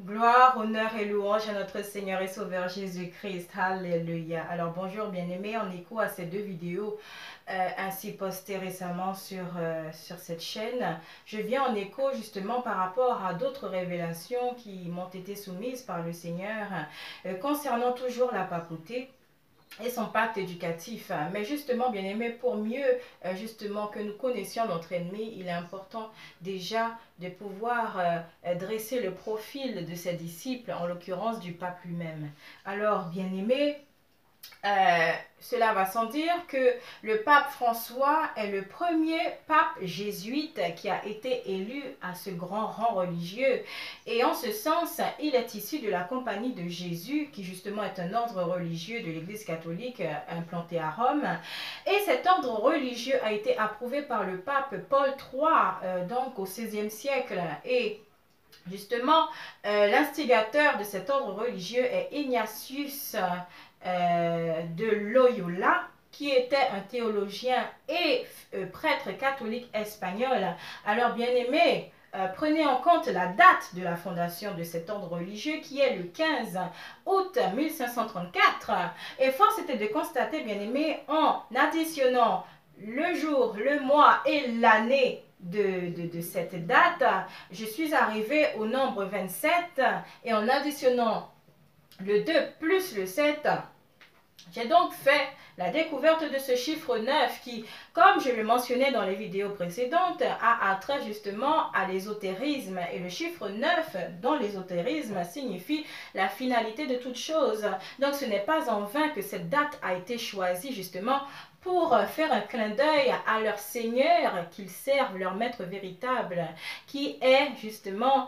Gloire, honneur et louange à notre Seigneur et Sauveur Jésus-Christ. Alléluia. Alors bonjour bien-aimés, en écho à ces deux vidéos ainsi postées récemment sur cette chaîne, je viens en écho justement par rapport à d'autres révélations qui m'ont été soumises par le Seigneur concernant toujours la papauté et son pacte éducatif. Mais justement, bien aimé, pour mieux justement que nous connaissions notre ennemi, il est important déjà de pouvoir dresser le profil de ses disciples, en l'occurrence du pape lui-même. Alors, bien aimé, cela va sans dire que le pape François est le premier pape jésuite qui a été élu à ce grand rang religieux. Et en ce sens, il est issu de la Compagnie de Jésus, qui justement est un ordre religieux de l'Église catholique implanté à Rome. Et cet ordre religieux a été approuvé par le pape Paul III, donc au XVIe siècle. Et justement, l'instigateur de cet ordre religieux est Ignatius de Loyola, qui était un théologien et prêtre catholique espagnol. Alors, bien aimé, prenez en compte la date de la fondation de cet ordre religieux qui est le 15 août 1534. Et force était de constater, bien aimé, en additionnant le jour, le mois et l'année de cette date, je suis arrivée au nombre 27 et en additionnant le 2 plus le 7, j'ai donc fait la découverte de ce chiffre 9 qui, comme je le mentionnais dans les vidéos précédentes, a attrait justement à l'ésotérisme. Et le chiffre 9 dans l'ésotérisme signifie la finalité de toute chose. Donc ce n'est pas en vain que cette date a été choisie justement pour faire un clin d'œil à leur Seigneur qu'ils servent, leur maître véritable, qui est justement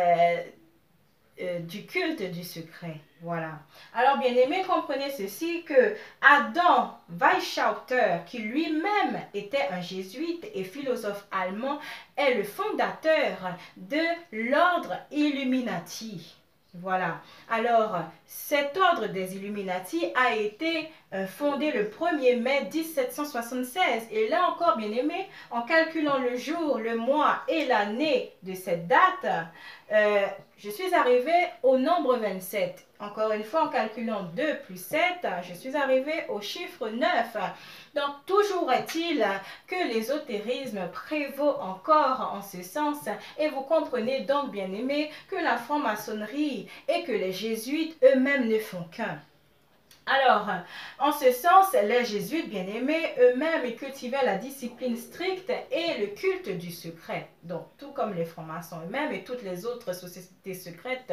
du culte du secret. Voilà. Alors, bien aimé, comprenez ceci, que Adam Weishaupt, qui lui-même était un jésuite et philosophe allemand, est le fondateur de l'ordre Illuminati. Voilà. Alors, cet ordre des Illuminati a été fondé le 1er mai 1776. Et là encore, bien aimé, en calculant le jour, le mois et l'année de cette date, je suis arrivée au nombre 27. Encore une fois, en calculant 2 plus 7, je suis arrivée au chiffre 9. Donc, toujours est-il que l'ésotérisme prévaut encore en ce sens. Et vous comprenez donc, bien aimé, que la franc-maçonnerie et que les jésuites eux-mêmes ne font qu'un. Alors, en ce sens, les jésuites bien-aimés eux-mêmes ils cultivaient la discipline stricte et le culte du secret. Donc, tout comme les francs-maçons eux-mêmes et toutes les autres sociétés secrètes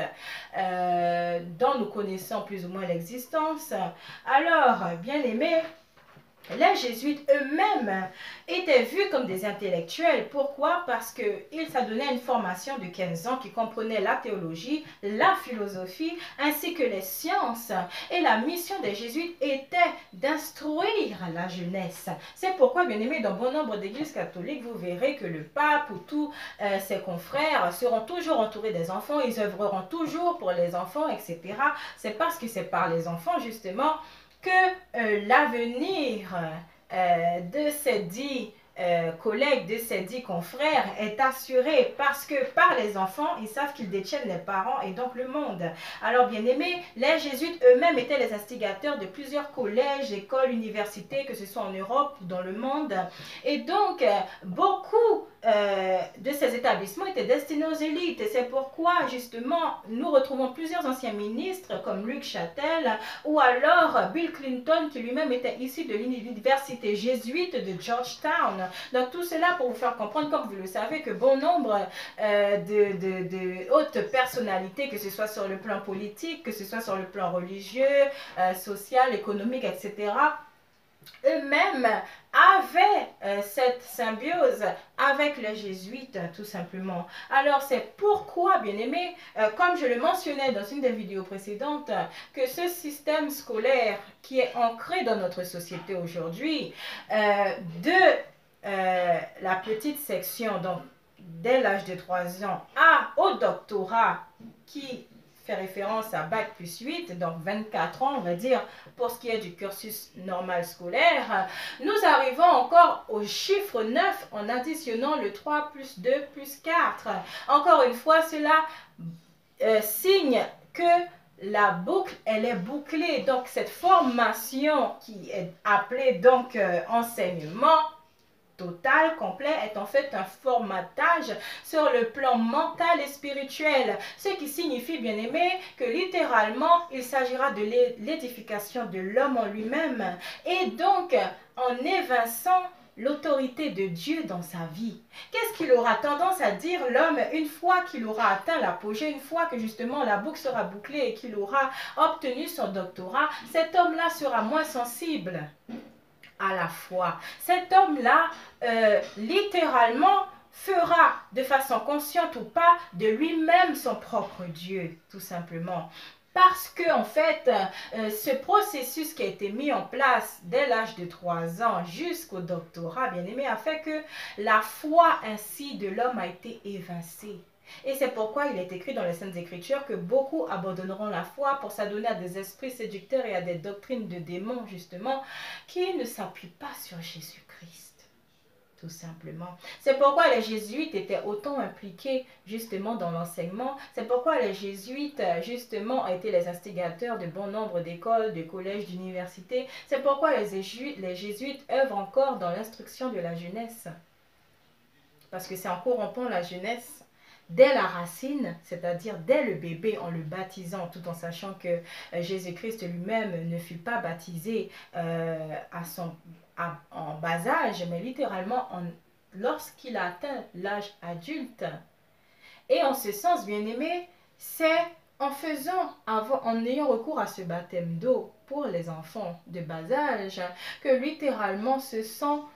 dont nous connaissons plus ou moins l'existence. Alors, bien-aimés, les jésuites eux-mêmes étaient vus comme des intellectuels. Pourquoi? Parce qu'ils s'adonnaient à une formation de 15 ans qui comprenait la théologie, la philosophie, ainsi que les sciences. Et la mission des jésuites était d'instruire la jeunesse. C'est pourquoi, bien aimé, dans bon nombre d'églises catholiques, vous verrez que le pape ou tous ses confrères seront toujours entourés des enfants, ils œuvreront toujours pour les enfants, etc. C'est parce que c'est par les enfants, justement, que l'avenir de ces dix collègues, de ces 10 confrères est assuré parce que par les enfants, ils savent qu'ils détiennent les parents et donc le monde. Alors bien aimés, les jésuites eux-mêmes étaient les instigateurs de plusieurs collèges, écoles, universités, que ce soit en Europe ou dans le monde. Et donc, beaucoup de ces établissements étaient destinés aux élites. Et c'est pourquoi, justement, nous retrouvons plusieurs anciens ministres comme Luc Châtel ou alors Bill Clinton qui lui-même était issu de l'université jésuite de Georgetown. Donc tout cela pour vous faire comprendre, comme vous le savez, que bon nombre de hautes personnalités, que ce soit sur le plan politique, que ce soit sur le plan religieux, social, économique, etc., eux-mêmes avaient cette symbiose avec les jésuites, tout simplement. Alors, c'est pourquoi, bien aimé, comme je le mentionnais dans une des vidéos précédentes, que ce système scolaire qui est ancré dans notre société aujourd'hui, de la petite section, donc dès l'âge de 3 ans, au doctorat, qui fait référence à Bac plus 8, donc 24 ans, on va dire, pour ce qui est du cursus normal scolaire, nous arrivons encore au chiffre 9 en additionnant le 3 plus 2 plus 4. Encore une fois, cela signe que la boucle, elle est bouclée. Donc, cette formation qui est appelée donc enseignement total, complet, est en fait un formatage sur le plan mental et spirituel. Ce qui signifie, bien aimé, que littéralement, il s'agira de l'édification de l'homme en lui-même et donc en évinçant l'autorité de Dieu dans sa vie. Qu'est-ce qu'il aura tendance à dire l'homme une fois qu'il aura atteint l'apogée, une fois que justement la boucle sera bouclée et qu'il aura obtenu son doctorat? Cet homme-là sera moins sensible à la foi. Cet homme-là, littéralement, fera de façon consciente ou pas de lui-même son propre Dieu, tout simplement. Parce que, en fait, ce processus qui a été mis en place dès l'âge de 3 ans jusqu'au doctorat, bien aimé, a fait que la foi ainsi de l'homme a été évincée. Et c'est pourquoi il est écrit dans les Saintes Écritures que beaucoup abandonneront la foi pour s'adonner à des esprits séducteurs et à des doctrines de démons, justement, qui ne s'appuient pas sur Jésus-Christ. Tout simplement. C'est pourquoi les jésuites étaient autant impliqués justement dans l'enseignement. C'est pourquoi les jésuites justement ont été les instigateurs de bon nombre d'écoles, de collèges, d'universités. C'est pourquoi les jésuites œuvrent encore dans l'instruction de la jeunesse. Parce que c'est en corrompant la jeunesse dès la racine, c'est-à-dire dès le bébé, en le baptisant, tout en sachant que Jésus-Christ lui-même ne fut pas baptisé en bas âge, mais littéralement lorsqu'il a atteint l'âge adulte. Et en ce sens, bien aimé, c'est en ayant recours à ce baptême d'eau pour les enfants de bas âge, que littéralement ce sont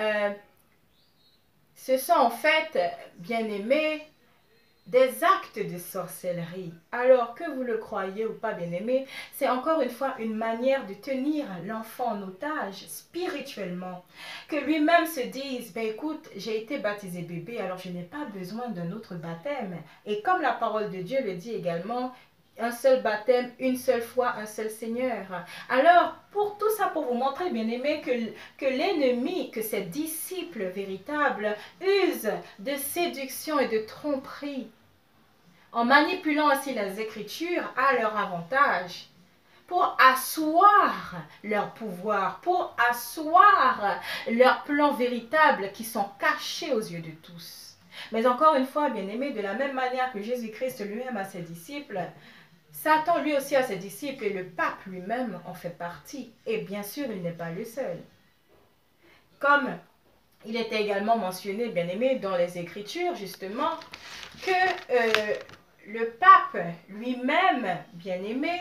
en fait, bien aimé, des actes de sorcellerie. Alors que vous le croyez ou pas, bien aimé, c'est encore une fois une manière de tenir l'enfant en otage spirituellement. Que lui-même se dise, ben écoute, j'ai été baptisé bébé, alors je n'ai pas besoin d'un autre baptême. Et comme la parole de Dieu le dit également, un seul baptême, une seule foi, un seul Seigneur. Alors, pour tout ça, pour vous montrer, bien aimé, que l'ennemi, que ses disciples véritables usent de séduction et de tromperie en manipulant ainsi les Écritures à leur avantage, pour asseoir leur pouvoir, pour asseoir leurs plans véritables qui sont cachés aux yeux de tous. Mais encore une fois, bien aimé, de la même manière que Jésus-Christ lui-même a ses disciples, Satan lui aussi a ses disciples et le pape lui-même en fait partie. Et bien sûr, il n'est pas le seul. Comme il était également mentionné, bien aimé, dans les Écritures, justement, que le pape lui-même, bien aimé,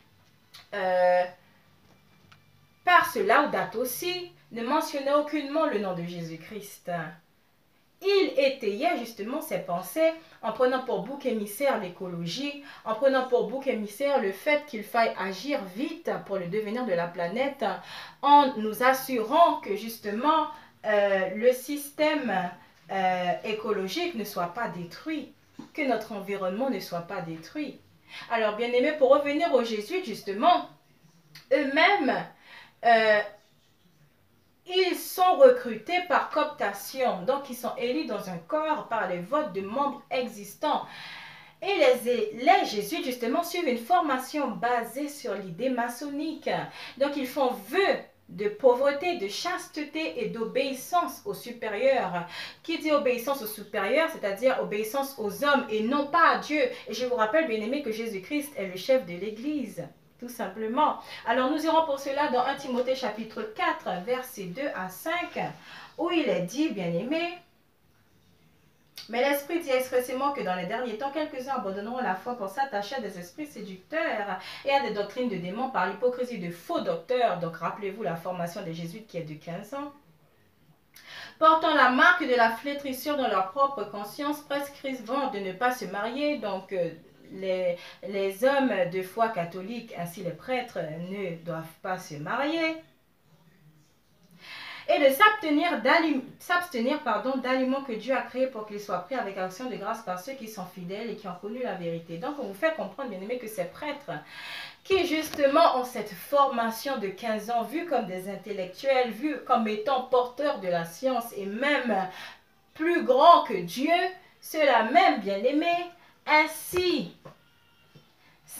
par ce Laudato aussi, ne mentionnait aucunement le nom de Jésus-Christ. Il étayait justement ses pensées en prenant pour bouc émissaire l'écologie, en prenant pour bouc émissaire le fait qu'il faille agir vite pour le devenir de la planète, en nous assurant que justement le système écologique ne soit pas détruit, que notre environnement ne soit pas détruit. Alors bien aimé, pour revenir aux jésuites justement, eux-mêmes, ils sont recrutés par cooptation, donc ils sont élus dans un corps par les votes de membres existants. Et les jésuites, justement, suivent une formation basée sur l'idée maçonnique. Donc, ils font vœu de pauvreté, de chasteté et d'obéissance aux supérieurs. Qui dit obéissance aux supérieurs, c'est-à-dire obéissance aux hommes et non pas à Dieu. Et je vous rappelle, bien aimé, que Jésus-Christ est le chef de l'Église. Tout simplement. Alors nous irons pour cela dans 1 Timothée chapitre 4, versets 2 à 5, où il est dit, bien aimé, mais l'Esprit dit expressément que dans les derniers temps, quelques-uns abandonneront la foi pour s'attacher à des esprits séducteurs et à des doctrines de démons par l'hypocrisie de faux docteurs. Donc rappelez-vous la formation des jésuites qui est de 15 ans. Portant la marque de la flétrissure dans leur propre conscience, prescrivant de ne pas se marier, donc les hommes de foi catholique, ainsi les prêtres, ne doivent pas se marier. Et de s'abstenir d'aliments que Dieu a créés pour qu'ils soient pris avec action de grâce par ceux qui sont fidèles et qui ont connu la vérité. Donc on vous fait comprendre, bien aimé, que ces prêtres qui justement ont cette formation de 15 ans, vus comme des intellectuels, vus comme étant porteurs de la science et même plus grands que Dieu, ceux-là même, bien aimés, ainsi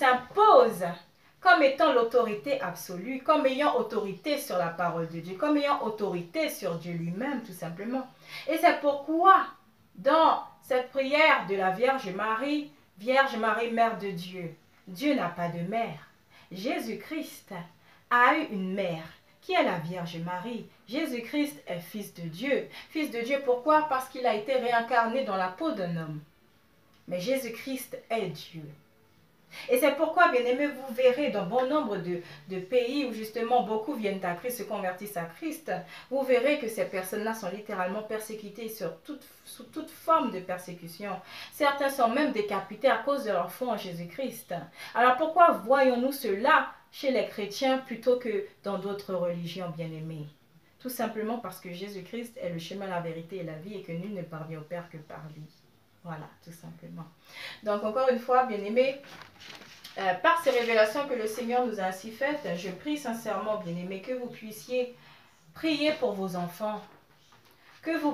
s'impose comme étant l'autorité absolue, comme ayant autorité sur la parole de Dieu, comme ayant autorité sur Dieu lui-même, tout simplement. Et c'est pourquoi, dans cette prière de la Vierge Marie, Mère de Dieu, Dieu n'a pas de mère. Jésus-Christ a eu une mère, qui est la Vierge Marie. Jésus-Christ est fils de Dieu. Fils de Dieu, pourquoi? Parce qu'il a été réincarné dans la peau d'un homme. Mais Jésus-Christ est Dieu. Et c'est pourquoi, bien-aimés, vous verrez dans bon nombre de pays où justement beaucoup viennent à Christ, se convertissent à Christ, vous verrez que ces personnes-là sont littéralement persécutées sous toute forme de persécution. Certains sont même décapités à cause de leur foi en Jésus-Christ. Alors pourquoi voyons-nous cela chez les chrétiens plutôt que dans d'autres religions, bien-aimés? Tout simplement parce que Jésus-Christ est le chemin, la vérité et la vie et que nul ne parvient au Père que par lui. Voilà, tout simplement. Donc, encore une fois, bien-aimés, par ces révélations que le Seigneur nous a ainsi faites, je prie sincèrement, bien-aimés, que vous puissiez prier pour vos enfants, que vous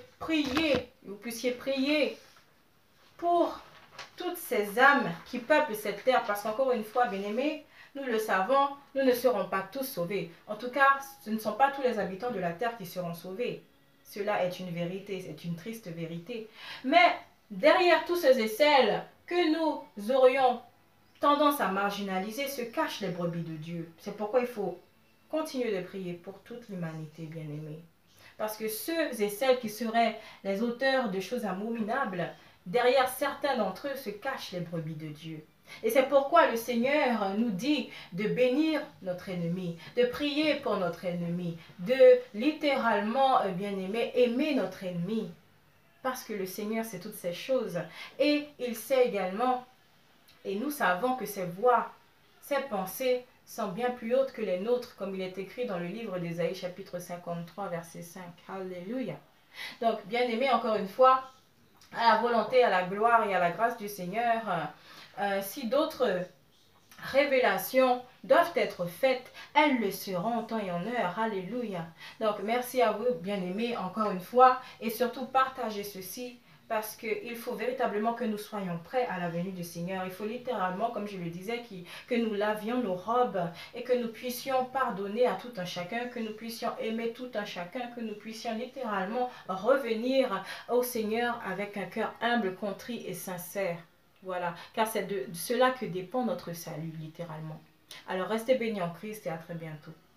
puissiez prier pour toutes ces âmes qui peuplent cette terre, parce qu'encore une fois, bien-aimés, nous le savons, nous ne serons pas tous sauvés. En tout cas, ce ne sont pas tous les habitants de la terre qui seront sauvés. Cela est une vérité, c'est une triste vérité. Mais derrière tous ceux et celles que nous aurions tendance à marginaliser se cachent les brebis de Dieu. C'est pourquoi il faut continuer de prier pour toute l'humanité, bien-aimée. Parce que ceux et celles qui seraient les auteurs de choses abominables, derrière certains d'entre eux se cachent les brebis de Dieu. Et c'est pourquoi le Seigneur nous dit de bénir notre ennemi, de prier pour notre ennemi, de littéralement, bien-aimé, aimer notre ennemi. Parce que le Seigneur sait toutes ces choses. Et il sait également, et nous savons que ses voix, ses pensées sont bien plus hautes que les nôtres, comme il est écrit dans le livre d'Ésaïe chapitre 53, verset 5. Alléluia. Donc, bien-aimé, encore une fois, à la volonté, à la gloire et à la grâce du Seigneur, si d'autres révélations doivent être faites, elles le seront en temps et en heure. Alléluia. Donc, merci à vous, bien-aimés, encore une fois, et surtout partagez ceci, parce qu'il faut véritablement que nous soyons prêts à la venue du Seigneur. Il faut littéralement, comme je le disais, que nous lavions nos robes et que nous puissions pardonner à tout un chacun, que nous puissions aimer tout un chacun, que nous puissions littéralement revenir au Seigneur avec un cœur humble, contrit et sincère. Voilà, car c'est de cela que dépend notre salut, littéralement. Alors, restez bénis en Christ et à très bientôt.